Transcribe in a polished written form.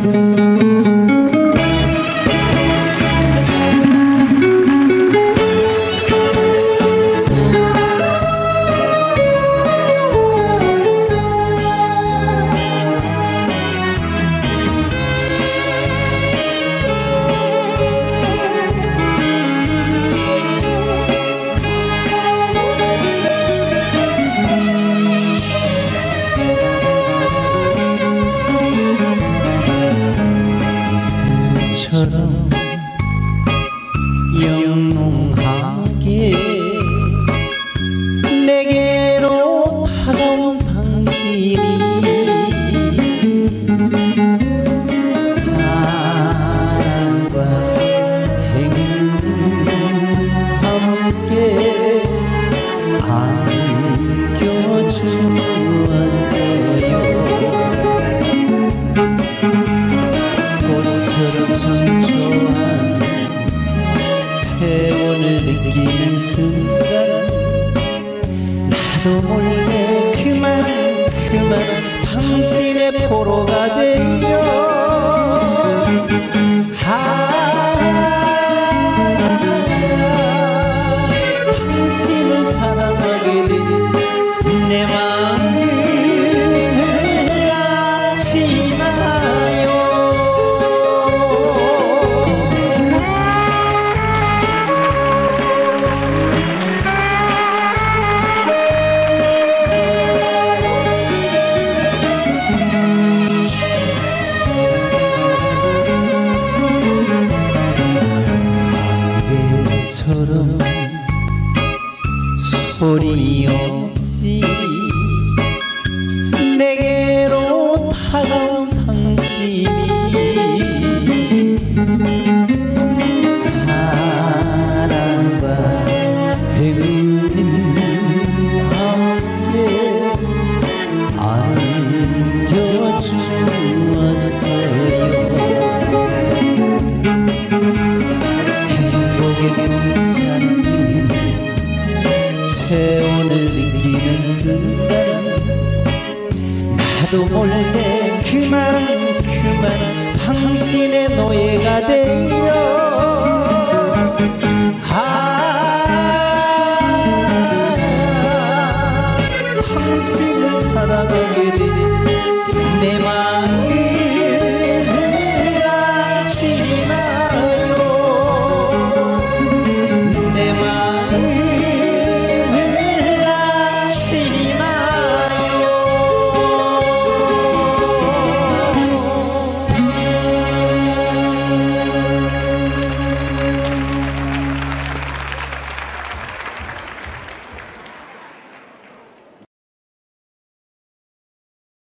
처럼 영롱하게 내게로 다가온 당신이 사랑과 행운 함께 안겨주었어요. 꽃처럼 청초한 체온을 느끼는 순간 나도 몰래 그만 당신의 포로가 되어 당신을 사랑하게 된 내 마음을 아시나요? 처럼 소리 없이 내게로 다가온 당신이 사랑과 행운을 함께 안겨주었어요. 체온을 느끼는 순간 나도 몰래 그만 당신의 노예가 되어 당신을 사랑하게 된 내 마음